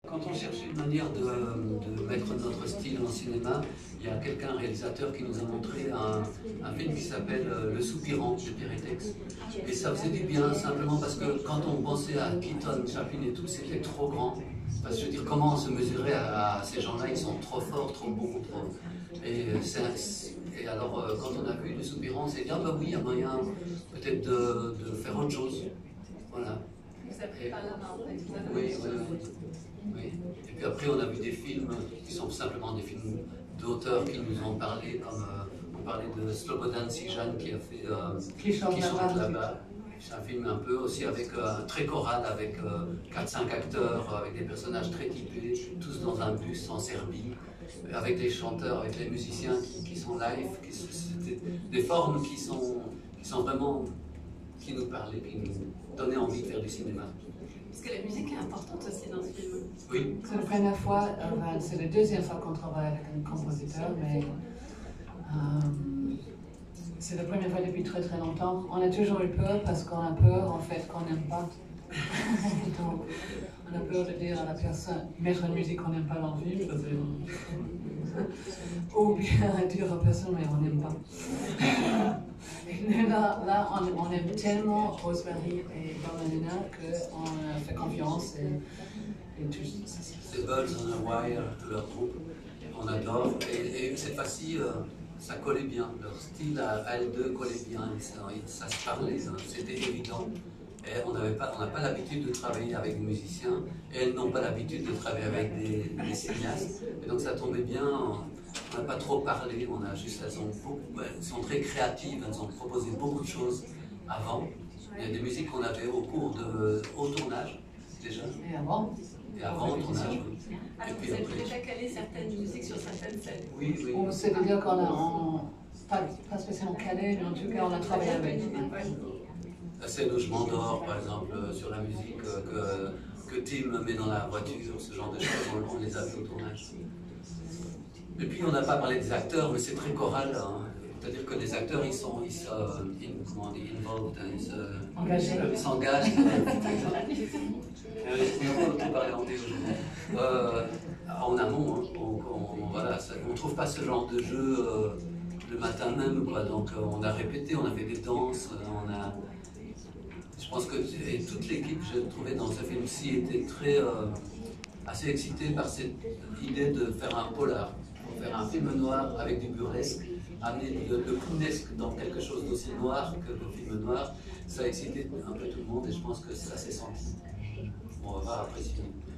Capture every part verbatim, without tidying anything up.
Quand on cherche une manière de, de mettre notre style en cinéma, il y a quelqu'un, un réalisateur, qui nous a montré un, un film qui s'appelle Le Soupirant de Pierre Tex. Et ça faisait du bien, simplement parce que quand on pensait à Keaton, Chaplin et tout, c'était trop grand. Parce que je veux dire, comment on se mesurait à, à ces gens-là, ils sont trop forts, trop bons, trop... Et, et alors, quand on a vu Le Soupirant, on s'est dit, ah bah oui, il y a moyen peut-être de, de faire autre chose. Voilà. Vous avez pas la main, en fait. Oui, oui, oui. Oui. Et puis après, on a vu des films qui sont simplement des films d'auteurs qui nous ont parlé, comme euh, on parlait de Slobodan Šijan qui a fait euh, Qui chante là-bas. C'est un film un peu aussi avec euh, très choral, avec euh, quatre cinq acteurs, avec des personnages très typés, tous dans un bus en Serbie, avec des chanteurs, avec les musiciens qui, qui sont live, qui, des, des formes qui sont, qui sont vraiment, qui nous parlaient, qui nous donnaient envie de faire du cinéma. Parce que la musique est importante aussi dans ce film. Oui. C'est la première fois, enfin, c'est la deuxième fois qu'on travaille avec un compositeur, mais euh, c'est la première fois depuis très très longtemps. On a toujours eu peur parce qu'on a peur en fait qu'on n'aime pas. Donc, on a peur de dire à la personne, mettre une musique qu'on n'aime pas dans le film, ou bien dire à la personne, mais on n'aime pas. Mais là, là on, on aime tellement Rosemary et Bernardina qu'on fait confiance et, et tout. C'est Birds on a Wire, leur groupe, on adore. Et, et cette fois-ci, euh, ça collait bien. Leur style à elles deux collait bien, et ça, et ça se parlait, c'était évident. Et on n'a pas, pas l'habitude de travailler avec des musiciens, et elles n'ont pas l'habitude de travailler avec des, des cinéastes. Et donc ça tombait bien. On n'a pas trop parlé, on a juste, elles, ont beaucoup, elles sont très créatives, elles ont proposé beaucoup de choses avant. Il y a des musiques qu'on avait au cours de, au tournage, déjà. Et avant Et avant au tournage, oui. Alors vous avez déjà calé certaines musiques sur certaines scènes? Oui, oui. C'est-à-dire qu'on a, on, pas, pas spécialement calé, mais en tout cas on a travaillé avec. La scène où je m'endors, par exemple, sur la musique que, que Tim met dans la voiture, ce genre de choses, on, on les a vu au tournage. Et puis on n'a pas parlé des acteurs, mais c'est très choral. Hein. C'est-à-dire que les acteurs, ils sont, ils sont, in, comment on dit, involved, ils s'engagent. Euh, on n'a pas beaucoup parlé anglais aujourd'hui. Euh, en amont, hein, on, on, voilà, on trouve pas ce genre de jeu euh, le matin même, quoi. Donc euh, on a répété, on a fait des danses, on a. Je pense que et toute l'équipe, je trouvais dans ce film-ci, était très euh, assez excitée par cette idée de faire un polar. Faire un film noir avec du burlesque, amener le, le clownesque dans quelque chose d'aussi noir que le film noir, ça a excité un peu tout le monde et je pense que ça s'est senti. Bon, on va voir après si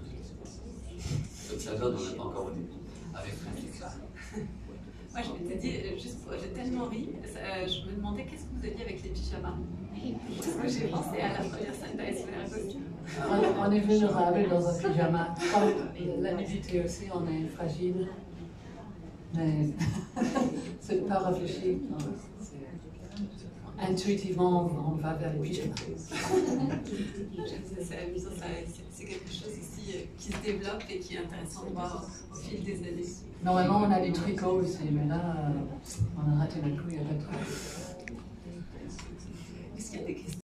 ce que ça donne, on n'a pas encore vu avec tout ça. Moi, je m'étais dit, juste pour, j'ai tellement ri, euh, je me demandais qu'est-ce que vous aviez avec les pyjamas. Parce que j'ai pensé à la première scène d'Ice Costume. On, on est vulnérable dans un pyjama. Comme la nudité aussi, on est fragile. Mais c'est pas réfléchi. Intuitivement, on va vers les pyjamas. C'est amusant, c'est quelque chose aussi qui se développe et qui est intéressant de voir au fil des années. Normalement, on a des tricots aussi, mais là, on a raté notre coup, il n'y a pas de tricot.